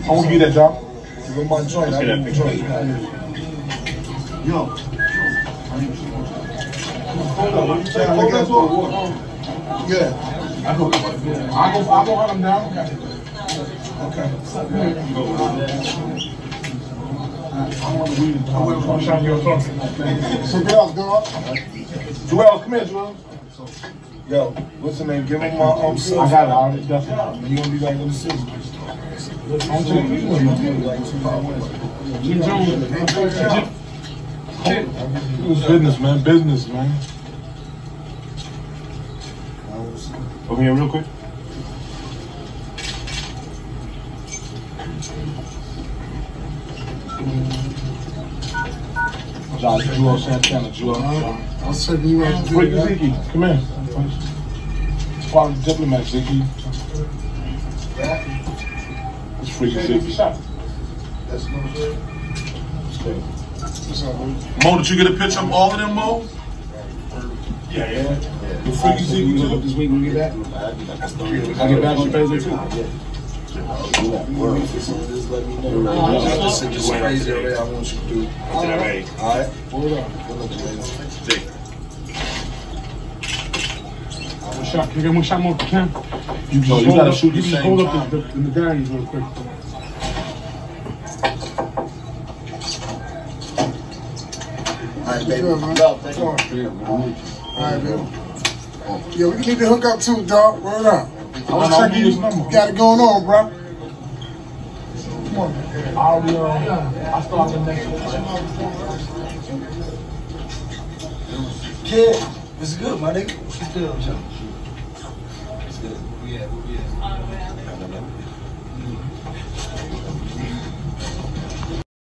gonna give you that job. Give him my joint. I need the joint. Yo. Hold on. What you say? Hold that door. Yeah. I'll go hunt him down. Okay. I'm trying to get a So, girls, dog. Joel, come here, Joel. Yo, what's the name? Give him my scissors. I got it already. Definitely. You gonna be like them scissors. I'm taking you one. Jim Jones. It was business, man. Business, man. Over here, real quick. Josh, Jewel, Santana, Jewel. I'll send you out to Freaky Ziggy, come in. It's part of the diplomat, Ziggy. It's Freaky Ziggy. That's no good. Mo, did you get a picture of all of them, Mo? Yeah. The Freaky Ziggy too. This week we get back. I get back on Thursday too. Just let me know. Just crazy already. I want you to do. Alright. Hold on. One shot. Can you get one shot more if you can? You gotta shoot the same hold up the medallions real quick. Alright, baby. Alright, baby. Yo, we need to hook up too, dog. Word up. I was checking you. Got it going on, bro. Come on. I'll start the next one. Kid, it's good, my nigga. What's good, Joe? It's good. Yeah.